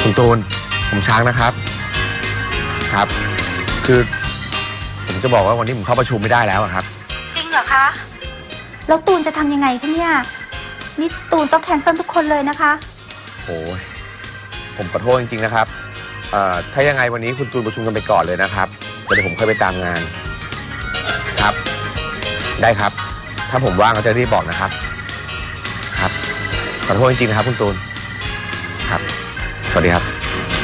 คุณตูนผมช้างนะครับครับคือผมจะบอกว่าวันนี้ผมเข้าประชุมไม่ได้แล้วครับจริงเหรอคะแล้วตูนจะทำยังไงคะเนี่ยนี่ตูนต้องแคนเซิลทุกคนเลยนะคะโอ้ยผมขอโทษจริงๆนะครับถ้ายังไงวันนี้คุณตูนประชุมกันไปก่อนเลยนะครับเดี๋ยวผมค่อยไปตามงานครับได้ครับถ้าผมว่างก็จะรีบบอกนะครับครับขอโทษจริงๆนะครับคุณตูนครับสวัสดีครับ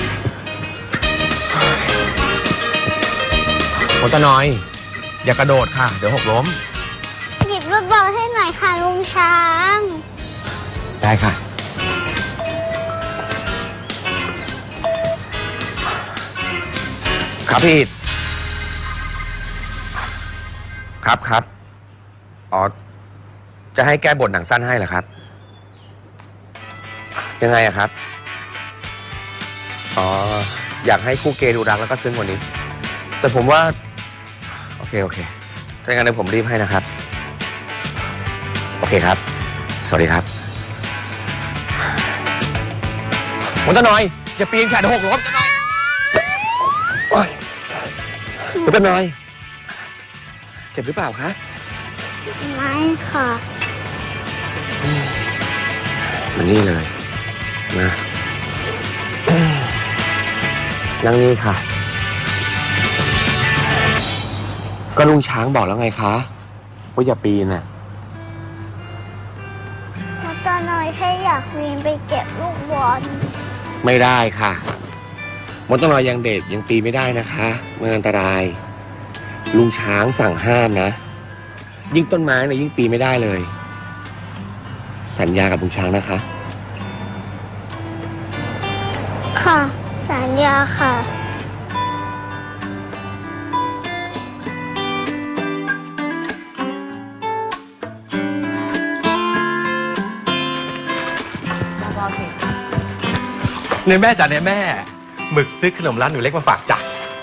มดตะน้อยอย่ากระโดดค่ะเดี๋ยวหกล้มหยิบลูกบอลให้หน่อยค่ะลุงช้างได้ค่ะครับพี่ครับอ๋อจะให้แก้บทหนังสั้นให้เหรอครับยังไงอะครับอ๋ออยากให้คู่เกย์ดูรักแล้วก็ซึ้งกว่านี้แต่ผมว่าโอเคถ้าอย่างนั้นเดี๋ยวผมรีบให้นะครับโอเคครับสวัสดีครับมดตะน้อยอย่าปีนค่ะเดี๋ยวหกล้มตะน้อยมดตะน้อยเจ็บหรือเปล่าคะไม่ค่ะมานี่เลยนะนั่งนี่ค่ะก็ลุงช้างบอกแล้วไงคะว่าอย่าปีนน่ะตอนน้อยแค่อยากปีนไปเก็บลูกบอลไม่ได้ค่ะมดตะน้อยยังเด็กยังปีนไม่ได้นะคะมันอันตรายลุงช้างสั่งห้ามนะยิ่งต้นไม้เนี่ยยิ่งปีนไม่ได้เลยสัญญากับลุงช้างนะคะค่ะสัญญาค่ะในแม่จ๋าในแม่หมึกซื้อขนมร้านหนูเล็กมาฝากจ้ะ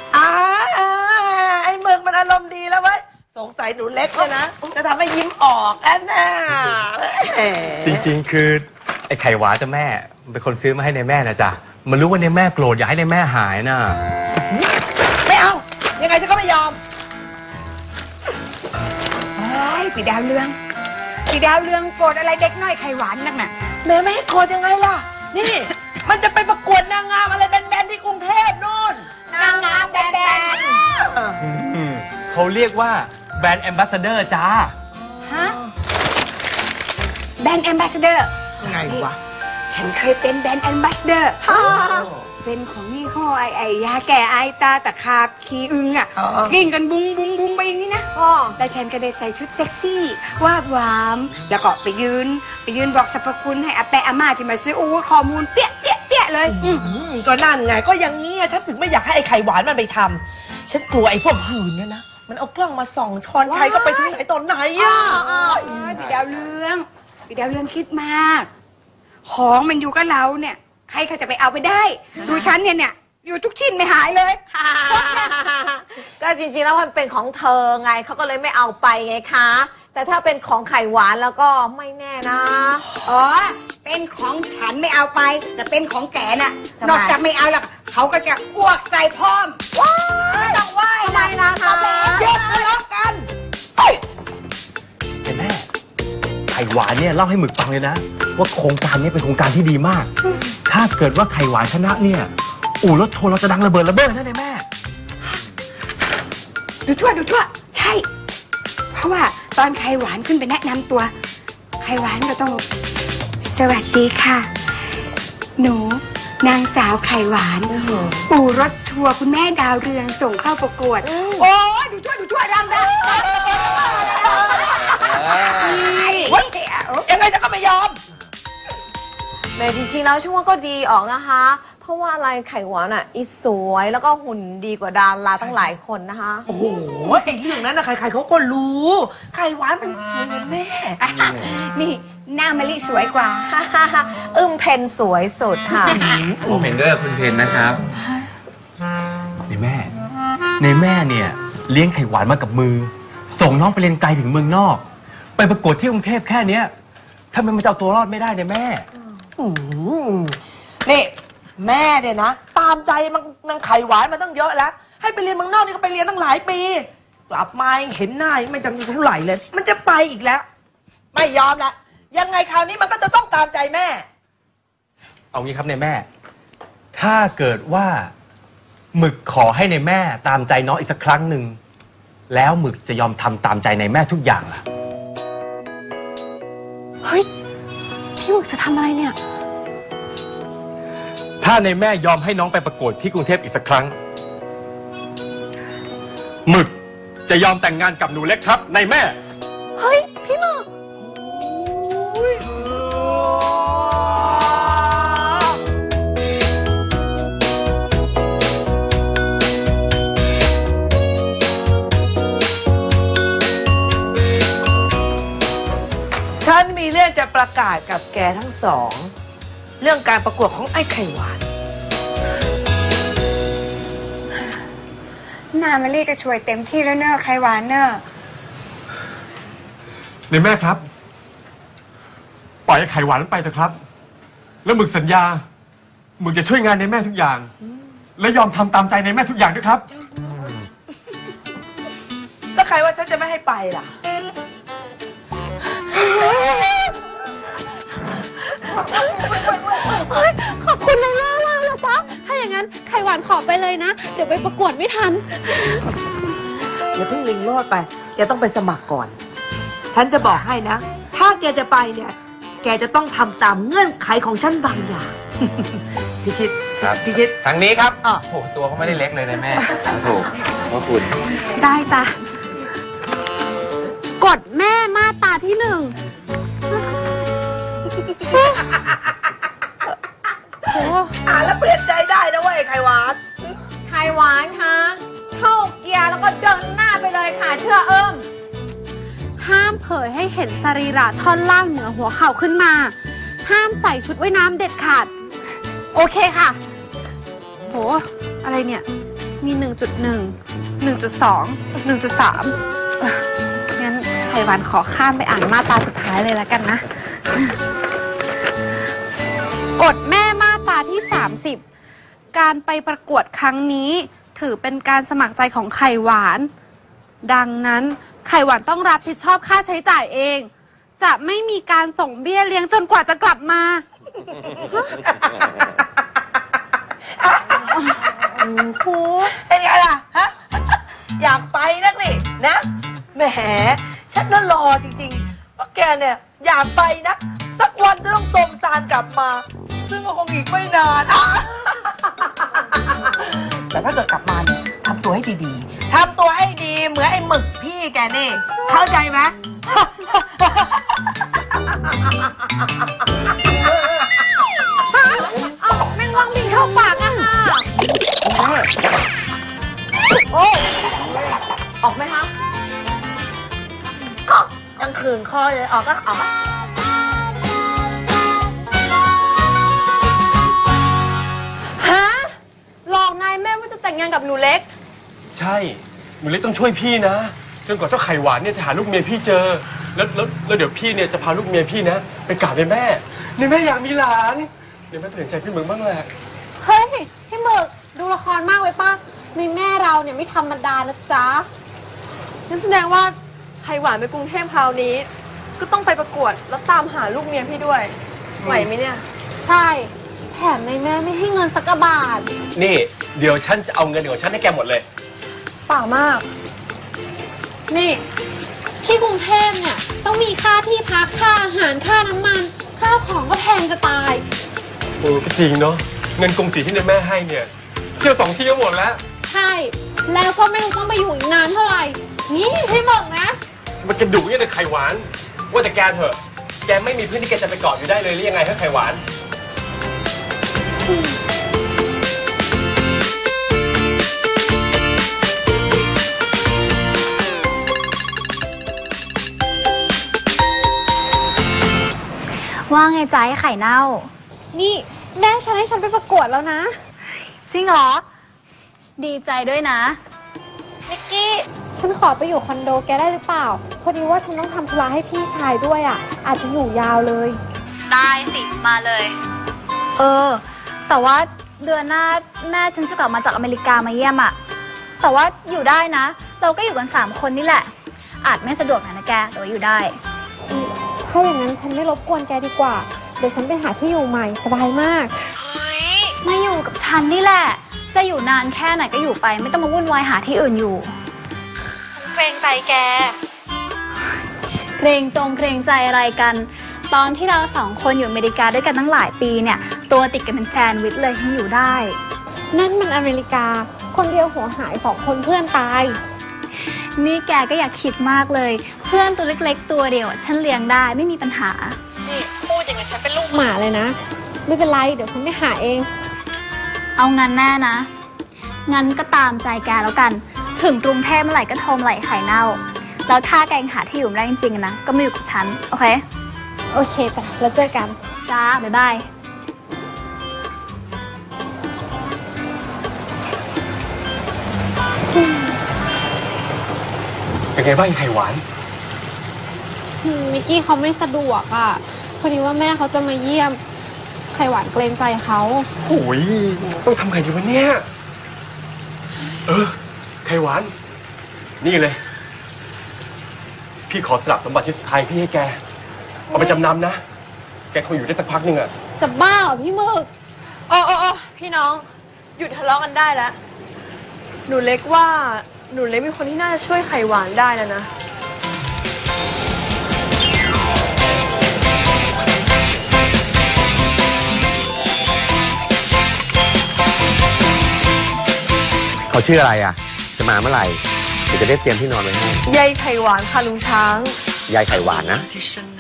ไอ้หมึกมันอารมณ์ดีแล้วเว้ยสงสัยหนูเล็กเลยนะจะทำให้ยิ้มออกแอนน่าจริงๆคือไอ้ไข่หวานจ้ะแม่เป็นคนซื้อมาให้ในแม่นะจ๊ะมันรู้ว่าในแม่โกรธอยากให้ในแม่หายน่ะไม่เอายังไงฉันก็ไม่ยอมปีดาวเรืองโกรธอะไรเด็กน้อยไข่หวานนักน่ะแม่ไม่ให้โกรธยังไงล่ะนี่มันจะไปประกวดนางงามอะไรแบนๆที่กรุงเทพนู่นนางงามแบนเขาเรียกว่าแบรนด์แอมบาสเดอร์จ้าฮะแบรนด์แอมบาสเดอร์ไงวะฉันเคยเป็นแบรนด์แอมบาสเดอร์เป็นของยี่ห้อไอยาแก้ไอตาตะขาบขี้อึงอ่ะวิ่งกันบุ้งไปอย่างนี้นะแล้วฉันก็ได้ใส่ชุดเซ็กซี่วาบหวามแล้วก็ไปยืนบอกสรรพคุณให้อาแปะอาม่าที่มาซื้อข้อมูลเปี้ยเลยก็นั่นไงก็อย่างนี้ฉันถึงไม่อยากให้ไอ้ไข่หวานมันไปทำฉันกลัวไอ้พวกหื่นเนี่ยนะมันเอากล้องมาส่องช้อนชัยก็ไปที่ไหนตอนไหนอ่ะพี่ดาวเรืองคิดมากของมันอยู่กับเราเนี่ยใครเขาจะไปเอาไปได้ดูฉันเนี่ยอยู่ทุกชิ้นไม่หายเลยก็จริงๆแล้วมันเป็นของเธอไงเขาก็เลยไม่เอาไปไงคะแต่ถ้าเป็นของไข่หวานแล้วก็ไม่แน่นะเป็นของฉันไม่เอาไปแต่เป็นของแกน่ะนอกจากไม่เอาแล้วเขาก็จะอ้วกใส่พร้อมไม่ต้องไหว้นะคะเย็บทะเลาะกันแต่แม่ไข่หวานเนี่ยเล่าให้หมึกฟังเลยนะว่าโครงการนี้เป็นโครงการที่ดีมากถ้าเกิดว่าไข่หวานชนะเนี่ยรถโชว์เราจะดังระเบิดนะเนี่ยแม่ดูทั่วใช่เพราะว่าตอนไข่หวานขึ้นไปแนะนำตัวไข่หวานก็ต้องสวัสดีค่ะหนูนางสาวไข่หวานปู่รถทัวร์คุณแม่ดาวเรืองส่งเข้าประกวดโอ้ดูทั่วดังยังไงฉันก็ไม่ยอมแม่จริงๆแล้วช่วงก็ดีออกนะคะเพราะว่าอะไรไข่หวานอ่ะอีสวยแล้วก็หุ่นดีกว่าดาราตั้งหลายคนนะคะโอ้โหไอ้เรื่องนั้นนะใครๆเขาก็รู้ไข่หวานมันสวยเหมือนแม่นี่หน้ามะลิสวยกว่าเพนสวยสุดค่ะผมเห็นด้วยคุณเพนนะครับในแม่เนี่ยเลี้ยงไข่หวานมากับมือส่งน้องไปเรียนไกลถึงเมืองนอกไปประกวดที่กรุงเทพแค่เนี้ยทำไมมันจะเอาตัวรอดไม่ได้เนี่ยแม่นี่แม่เนี่ยนะตามใจมันนางไข่หวานมาตั้งเยอะแล้วให้ไปเรียนเมืองนอกนี่ก็ไปเรียนตั้งหลายปีกลับมาเห็นหน้าไม่จำเท่าไหร่เลย มันจะไปอีกแล้ว ไม่ยอมละยังไงคราวนี้มันก็จะต้องตามใจแม่เอางี้ครับในแม่ ถ้าเกิดว่าหมึกขอให้ในแม่ตามใจน้องอีกสักครั้งหนึ่งแล้วหมึกจะยอมทำตามใจในแม่ทุกอย่างล่ะเฮ้ย พี่หมึกจะทำอะไรเนี่ยถ้าในแม่ยอมให้น้องไปประกวดที่กรุงเทพอีกสักครั้งหมึกจะยอมแต่งงานกับหนูเล็กครับในแม่เฮ้ย พี่หมึกฉันมีเรื่องจะประกาศกับแกทั้งสอง เรื่องการประกวดของไอ้ไข่หวานนามารีก็ช่วยเต็มที่แล้วเนอะไข่หวานเนอะในแม่ครับ ปล่อยไอ้ไข่หวานไปเถอะครับ แล้วหมึกสัญญาหมึกจะช่วยงานในแม่ทุกอย่าง และยอมทำตามใจในแม่ทุกอย่างด้วยครับแล้วใครว่าฉันจะไม่ให้ไปล่ะขอบคุณนายแม่มากนะจ๊ะ ถ้าอย่างนั้นไข่หวานขอไปเลยนะ เดี๋ยวไปประกวดไม่ทันอย่าเพิ่งลิงโลดไป แกต้องไปสมัครก่อน ฉันจะบอกให้นะ ถ้าแกจะไปเนี่ย แกจะต้องทำตามเงื่อนไขของฉันบางอย่าง พิชิตครับพิชิตทางนี้ครับอ่ะโอ้โหตัวเขาไม่ได้เล็กเลยนะแม่ถูกขอบคุณได้จ้ะ กดแม่มาตราที่ 1 แล้วเปลี่ยนใจได้นะเว้ยไข่หวานไข่หวานคะเข้าเกียร์แล้วก็เดินหน้าไปเลยค่ะ เชื่อเอิมห้ามเผยให้เห็นสรีระท่อนล่างเหนือหัวเข่าขึ้นมา ห้ามใส่ชุดว่ายน้ำเด็ดขาด โอเคค่ะ โห อะไรเนี่ย มี 1.1 1.2 1.3 งั้นไข่หวานขอข้ามไปอ่านมาตราสุดท้ายเลยแล้วกันนะ กฎแม่มาตราที่ 30 การไปประกวดครั้งนี้ถือเป็นการสมัครใจของไข่หวาน ดังนั้นไข่หวานต้องรับผิดชอบค่าใช้จ่ายเอง จะไม่มีการส่งเบี้ยเลี้ยงจนกว่าจะกลับมาโหเป็นไงล่ะฮะ อยากไปนักนี่นะ แหม ฉันน่ารอจริงๆว่าแกเนี่ยอยากไปนะ สักวันจะต้องส่งซานกลับมา ซึ่งก็คงอีกไม่นาน แต่ถ้าเกิดกลับมาเนี่ยทำตัวให้ดีๆ ทำตัวให้ดีเหมือนไอ้หมึกพี่แกนี่ เข้าใจไหมเอาแมงวังบินเข้าปากอะค่ะ โอ้ออกไหมคะยังขืนคอเลยออกก็ออกฮะ หลอกนายแม่ว่าจะแต่งงานกับหนูเล็กใช่หนูเล็กต้องช่วยพี่นะจนกว่าเจ้าไข่หวานเนี่ยจะหาลูกเมียพี่เจอแล้วเดี๋ยวพี่เนี่ยจะพาลูกเมียพี่นะไปกราบในแม่อยากมีหลานเดี๋ยวแม่เตือนใจพี่มึงบ้างแหละเฮ้ย พี่หมึกดูละครมากไว้ป่ะในแม่เราเนี่ยไม่ธรรมดานะจ๊ะงั้นแสดงว่าไข่หวานไปกรุงเทพคราวนี้ ก็ต้องไปประกวดแล้วตามหาลูกเมียพี่ด้วย ไหวไหมเนี่ย ใช่ แถมในแม่ไม่ให้เงินสักกะบาทนี่เดี๋ยวฉันจะเอาเงินของฉันให้แกหมดเลยเปล่ามาก นี่ที่กรุงเทพเนี่ยต้องมีค่าที่พักค่าอาหารค่าน้ำมันค่าของก็แพงจะตายโอ้ก็จริงเนาะเงินกงสีที่ในแม่ให้เนี่ยเที่ยว2 ที่ก็หมดแล้วใช่ แล้วก็ไม่รู้ต้องไปอยู่อีกนานเท่าไหร่ นี่พี่หมึกนะมันกระดุกเนี่ยเลยไข่หวานว่าแต่แกเถอะแกไม่มีเพื่อนที่แกจะไปเกาะอยู่ได้เลยหรือยังไงถ้าไข่หวานว่าไงจ๊ะไอ้ไข่เน่านี่แม่ฉันให้ฉันไปประกวดแล้วนะจริงเหรอ ดีใจด้วยนะนิกกี้ฉันขอไปอยู่คอนโดแกได้หรือเปล่า พอดีว่าฉันต้องทำธุระให้พี่ชายด้วยอ่ะ อาจจะอยู่ยาวเลยได้สิ มาเลย แต่ว่าเดือนหน้าแม่ฉันจะกลับมาจากอเมริกามาเยี่ยมอะแต่ว่าอยู่ได้นะ เราก็อยู่กัน3 คนนี่แหละ อาจไม่สะดวกหน่อยนะแกแต่ว่าอยู่ได้ถ้าอย่างนั้นฉันไม่รบกวนแกดีกว่า เดี๋ยวฉันไปหาที่อยู่ใหม่สบายมากเฮ้ยมาอยู่กับฉันนี่แหละ จะอยู่นานแค่ไหนก็อยู่ไป ไม่ต้องมาวุ่นวายหาที่อื่นอยู่ ฉันเกรงใจแก เกรงใจอะไรกัน ตอนที่เรา2 คนอยู่อเมริกาด้วยกันตั้งหลายปีเนี่ย ตัวติดกันเป็นแซนด์วิชเลยให้อยู่ได้นั่นมันอเมริกา คนเดียวหัวหาย2 คนเพื่อนตายนี่แกก็อยากคิดมากเลย เพื่อนตัวเล็กๆตัวเดียวฉันเลี้ยงได้ไม่มีปัญหานี่พูดอย่างกับฉันเป็นลูกหมาเลยนะ ไม่เป็นไรเดี๋ยวฉันไปหาเองเอางั้นแน่นะ งั้นก็ตามใจแกแล้วกัน ถึงกรุงเทพเมื่อไหร่ก็โทรมาไหลไข่เน่า แล้วถ้าแกยังหาที่อยู่ไม่ได้จริงๆนะ ก็มาอยู่กับฉัน โอเคโอเคจ้ะแล้วเจอกันจ้า บ๊ายบายเป็นไงบ้างไข่หวานมิกกี้เขาไม่สะดวกอ่ะ พอดีว่าแม่เขาจะมาเยี่ยม ไข่หวานเกรงใจเขาโอ้ยต้องทำไงดีวะเนี่ยไข่หวาน นี่เลย พี่ขอสลับสมบัติชิ้นสุดท้ายพี่ให้แก เอาไปจำนำนะ แกคงอยู่ได้สักพักหนึ่งอะจะบ้าเหรอพี่หมึกโอ้พี่น้อง หยุดทะเลาะกันได้แล้ว หนูเล็กว่าหนูเล็กมีคนที่น่าจะช่วยไข่หวานได้แล้วนะเขาชื่ออะไรอ่ะ จะมาเมื่อไหร่เดี๋ยวจะได้เตรียมที่นอนไว้ให้ยายไข่หวานค่ะลุงช้างยายไข่หวานนะที่ฉัน